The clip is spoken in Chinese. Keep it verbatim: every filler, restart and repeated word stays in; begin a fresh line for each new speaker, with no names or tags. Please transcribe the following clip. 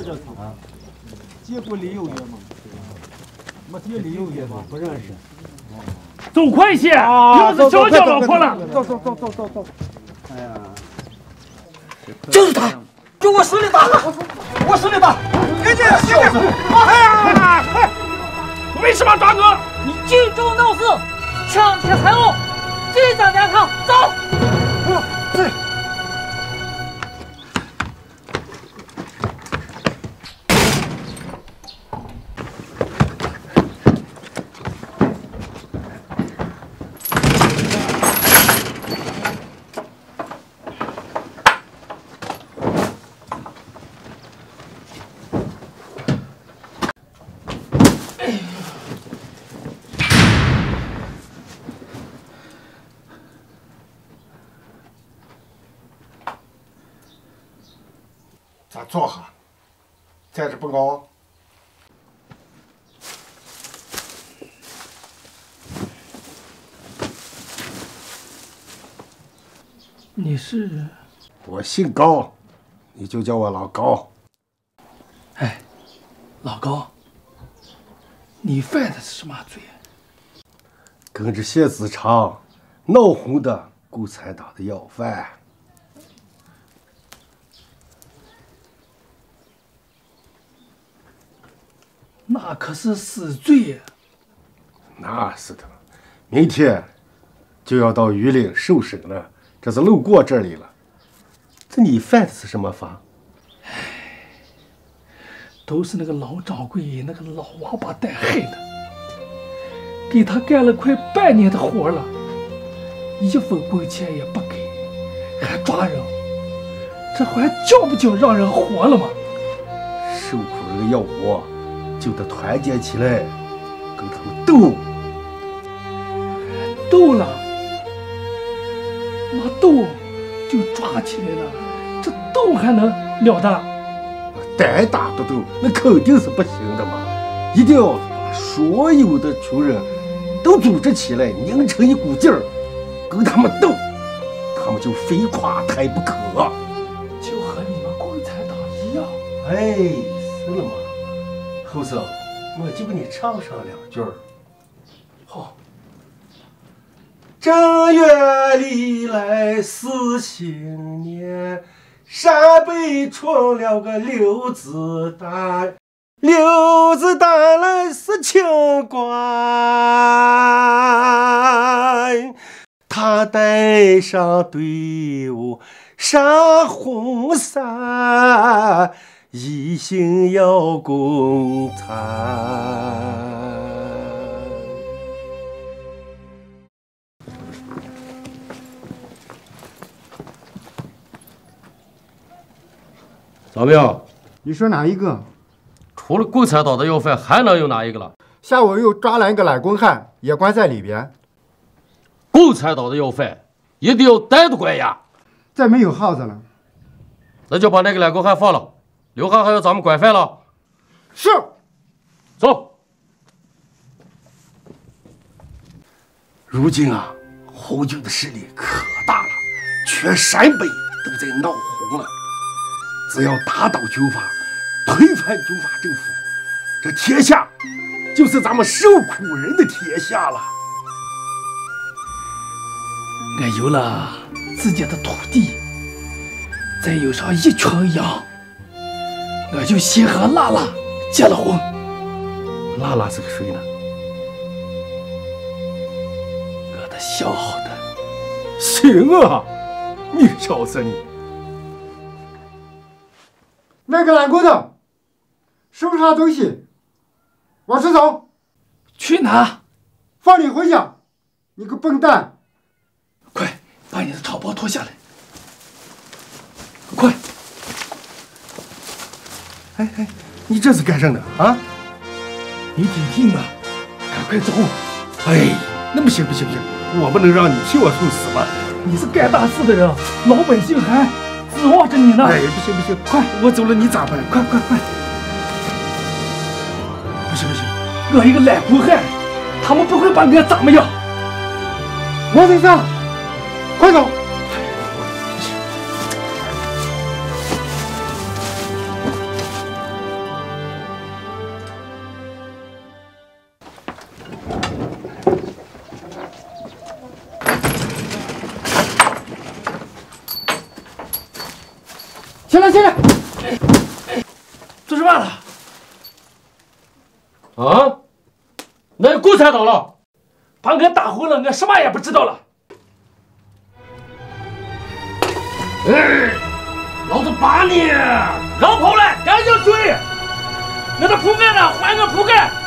叫他啊？结果李有约吗？没见李有约吗？不认识。
走快些，要是叫叫老婆了。
走走走走走走。哎呀，
就是他，给我手里打！我手里打！你这小子！
哎呀！快！为什么抓我？
你聚众闹事，抢劫财物，这张两套，走！
对。
咱坐下，在这不熬。
你是？
我姓高，你就叫我老高。
哎，老高，你犯的是什么罪？
跟着谢子长闹红的共产党的要犯。
那可是死罪呀！
那是的，明天就要到榆林受审了，这是路过这里了。这你犯的是什么法？
唉，都是那个老掌柜那个老王八蛋害的，给他干了快半年的活了，一分工钱也不给，还抓人，这还叫不叫让人活了吗？
受苦人要活，就得团结起来，跟他们斗。
斗了，那斗就抓起来了，这斗还能了得？
单打独斗那肯定是不行的嘛，一定要把所有的穷人都组织起来，拧成一股劲儿，跟他们斗，他们就非垮台不可。
就和你们共产党一样。
哎，是了嘛。后生，我就给你唱上两句儿。
好。
正月里来四新年，陕北出了个刘子丹，刘子丹来是清官，他带上队伍上红山，一心要共产。
老苗，
你说哪一个？
除了共产党的要犯，还能有哪一个了？
下午又抓了一个懒公汉，也关在里边。
共产党的要犯一定要单独关押。
再没有耗子了，
那就把那个懒公汉放了，刘汉还要咱们管饭了。
是。
走。
如今啊，红军的势力可大了，全陕北都在闹红了。只要打倒军阀，推翻军阀政府，这天下就是咱们受苦人的天下了。
俺有了自己的土地，再有上一群羊，我就先和娜娜结了婚。
娜娜是个谁呢？
我的小好的。
行啊，你小子你。
那个懒骨头，收拾东西，往出走。
去哪？
放你回家，你个笨蛋！
快把你的长袍脱下来！快！
哎哎，你这是干什么啊？
你听听啊，赶快走！
哎，那不行不行不行，我不能让你替我送死吧？
你是干大事的人，老百姓还指望着你呢。
哎，不行不行，
快，
我走了你咋办？
快快快！不行不行，我一个懒骨汉，他们不会把我咋么样。
王先生，快走！ 起来起来！
做什么了？
啊？那狗猜到了？
把俺打昏了，俺什么也不知道了。
哎，老子把你！
让跑了，赶紧追！俺的铺盖呢？换个铺盖！